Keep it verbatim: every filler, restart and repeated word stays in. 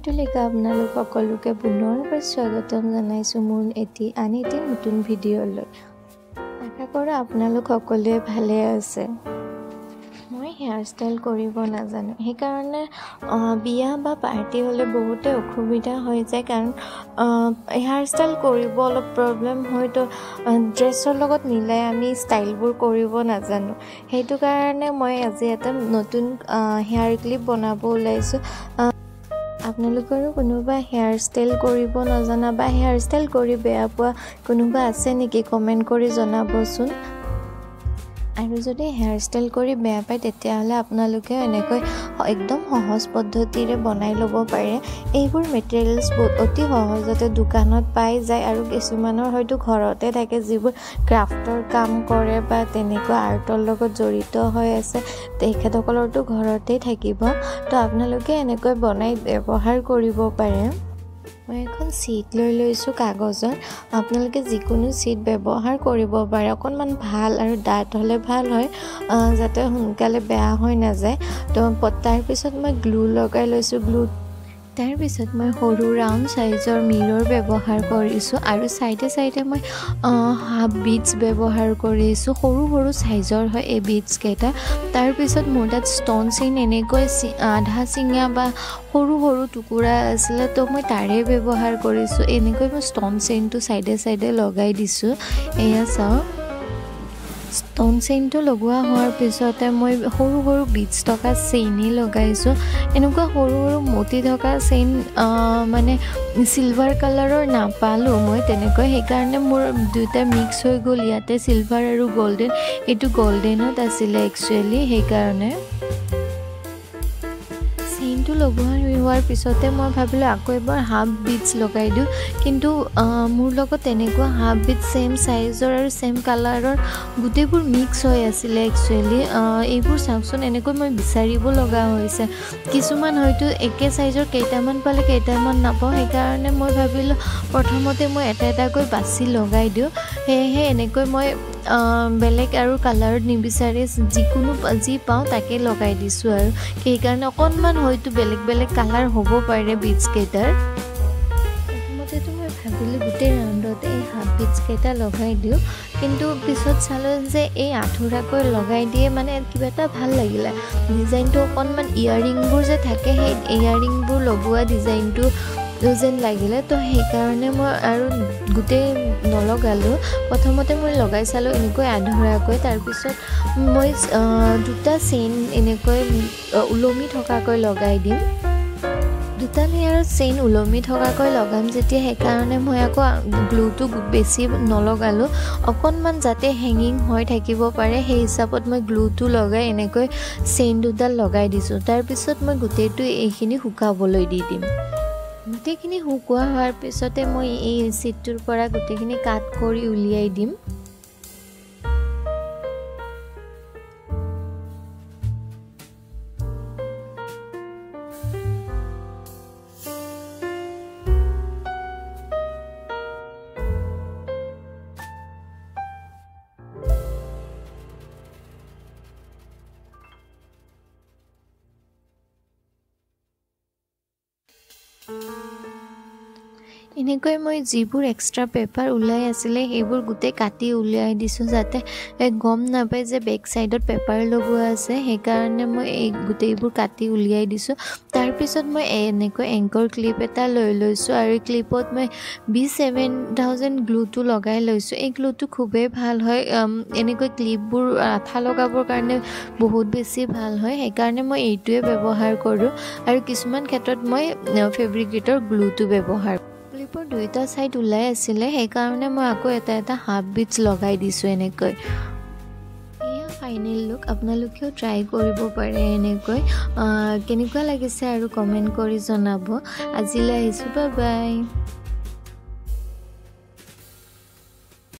সেইটোলৈকে আপোনালোক সকলোকে পুনৰবাৰ স্বাগতম জনাইছোঁ মোৰ এটি আন এটি নতুন ভিডিঅ'লৈ। আশা কৰোঁ আপোনালোক সকলোৱে ভালে আছে। মই হেয়াৰ ষ্টাইল কৰিব নাজানো, সেইকাৰণে বিয়া বা পাৰ্টি হ'লে বহুতে অসুবিধা হৈ যায়, কাৰণ হেয়াৰ ষ্টাইল কৰিব অলপ প্ৰব্লেম হয়তো ড্ৰেছৰ লগত মিলাই আমি ষ্টাইলবোৰ কৰিব নাজানো। সেইটো কাৰণে মই আজি এটা নতুন হেয়াৰ ক্লিপ বনাব ওলাইছোঁ। আপোনালোকৰো কোনোবা হেয়াৰ ষ্টাইল কৰিব নজনা বা হেয়াৰ ষ্টাইল কৰি বেয়া পোৱা কোনোবা আছে নেকি কমেণ্ট কৰি জনাবচোন। আৰু যদি হেয়াৰ ষ্টাইল কৰি বেয়া পায় তেতিয়াহ'লে আপোনালোকে এনেকৈ একদম সহজ পদ্ধতিৰে বনাই ল'ব পাৰে। এইবোৰ মেটেৰিয়েলছ বহুত অতি সহজতে দোকানত পাই যায়, আৰু কিছুমানৰ হয়তো ঘৰতে থাকে যিবোৰ ক্ৰাফ্টৰ কাম কৰে বা তেনেকুৱা আৰ্টৰ লগত জড়িত হৈ আছে, তেখেতসকলৰতো ঘৰতেই থাকিব। তো আপোনালোকে এনেকৈ বনাই ব্যৱহাৰ কৰিব পাৰে। মই এখন চিট লৈ লৈছোঁ কাগজৰ, আপোনালোকে যিকোনো চিট ব্যৱহাৰ কৰিব পাৰে। অকণমান ভাল আৰু ডাঠ হ'লে ভাল হয়, যাতে সোনকালে বেয়া হৈ নাযায়। তো তাৰপিছত মই গ্লু লগাই লৈছোঁ। গ্লু তাৰপিছত মই সৰু ৰাউণ্ড চাইজৰ মিৰৰ ব্যৱহাৰ কৰিছোঁ, আৰু ছাইডে ছাইডে মই হাফ বিটছ ব্যৱহাৰ কৰিছোঁ। সৰু সৰু চাইজৰ হয় এই বিটছকেইটা। তাৰপিছত মোৰ তাত ষ্ট'ন চেইন এনেকৈ আধা চিঙা বা সৰু সৰু টুকুৰা আছিলে, তো মই তাৰে ব্যৱহাৰ কৰিছোঁ। এনেকৈ মই ষ্ট'ন চেইনটো ছাইডে ছাইডে লগাই দিছোঁ। এয়া চাওক, ষ্ট'ন চেইনটো লগোৱা হোৱাৰ পিছতে মই সৰু সৰু বিটছ থকা চেইনেই লগাইছোঁ। এনেকুৱা সৰু সৰু মতি থকা চেইন মানে চিলভাৰ কালাৰৰ নাপালোঁ মই তেনেকৈ, সেইকাৰণে মোৰ দুয়োটা মিক্স হৈ গ'ল। ইয়াতে চিলভাৰ আৰু গল্ডেন, এইটো গল্ডেনত আছিলে একচুৱেলি, সেইকাৰণে চেইনটো লগোৱা হোৱাৰ পিছতে মই ভাবিলোঁ আকৌ এবাৰ হাফ বিটছ লগাই দিওঁ, কিন্তু মোৰ লগত তেনেকুৱা হাফ বিটছ ছেইম চাইজৰ আৰু ছেইম কালাৰৰ গোটেইবোৰ মিক্স হৈ আছিলে একচুৱেলি। এইবোৰ চাওকচোন, এনেকৈ মই বিচাৰিব লগা হৈছে। কিছুমান হয়তো একে চাইজৰ কেইটামান পালে কেইটামান নাপাওঁ, সেইকাৰণে মই ভাবিলোঁ প্ৰথমতে মই এটা এটাকৈ বাছি লগাই দিওঁ। সেয়েহে এনেকৈ মই বেলেগ আৰু কালাৰত নিবিচাৰি যিকোনো যি পাওঁ তাকে লগাই দিছোঁ, আৰু সেইকাৰণে অকণমান হয়তো বেলেগ বেলেগ কালাৰ হ'ব পাৰে বিটছকেইটাৰ। প্ৰথমতেতো মই ভাবিলোঁ গোটেই ৰাউণ্ডতে এই হাফ বিটছকেইটা লগাই দিওঁ, কিন্তু পিছত চালোঁ যে এই আঁঠুৰাকৈ লগাই দিয়ে মানে কিবা এটা ভাল লাগিলে। ডিজাইনটো অকণমান ইয়েৰিংবোৰ যে থাকে, সেই ইয়েৰিংবোৰ লগোৱা ডিজাইনটো যেন লাগিলে, তো সেইকাৰণে মই আৰু গোটেই নলগালোঁ। প্ৰথমতে মই লগাই চালোঁ এনেকৈ আধৰুৱাকৈ, তাৰপিছত মই দুটা চেইন এনেকৈ ওলমি থকাকৈ লগাই দিম। দুটা লেয়াৰত চেইন ওলমি থকাকৈ লগাম যেতিয়া, সেইকাৰণে মই আকৌ গ্লুটো বেছি নলগালোঁ, অকণমান যাতে হেঙিং হৈ থাকিব পাৰে সেই হিচাপত মই গ্লুটো লগাই এনেকৈ চেইন দুডাল লগাই দিছোঁ। তাৰপিছত মই গোটেইটো এইখিনি শুকাবলৈ দি দিম। গোটেইখিনি শুকোৱা হোৱাৰ পিছতে মই এই চিটটোৰ পৰা গোটেইখিনি কাট কৰি উলিয়াই দিম। এনেকৈ মই যিবোৰ এক্সট্ৰা পেপাৰ ওলাই আছিলে সেইবোৰ গোটেই কাটি উলিয়াই দিছোঁ, যাতে গম নাপায় যে বেক চাইডত পেপাৰ লগোৱা আছে। সেইকাৰণে মই এই গোটেইবোৰ কাটি উলিয়াই দিছোঁ। তাৰপিছত মই এনেকৈ এংকৰ ক্লিপ এটা লৈ লৈছোঁ, আৰু ক্লিপত মই বি ছেভেন থাউজেণ্ড গ্লুটো লগাই লৈছোঁ। এই গ্লুটো খুবেই ভাল হয়, এনেকৈ ক্লিপবোৰ আঠা লগাবৰ কাৰণে বহুত বেছি ভাল হয়, সেইকাৰণে মই এইটোৱে ব্যৱহাৰ কৰোঁ। আৰু কিছুমান ক্ষেত্ৰত মই ফেব্ৰিকেটৰ গ্লুটো ব্যৱহাৰ কৰোঁ। ক্লিপৰ দুইটা ছাইড ওলাই আছিলে, সেইকাৰণে মই আকৌ এটা এটা হাফ বিটছ লগাই দিছোঁ এনেকৈ। এয়া ফাইনেল লুক, আপোনালোকেও ট্ৰাই কৰিব পাৰে এনেকৈ। কেনেকুৱা লাগিছে আৰু কমেণ্ট কৰি জনাব। আজিলৈ আহিছোঁ, বাই বাই।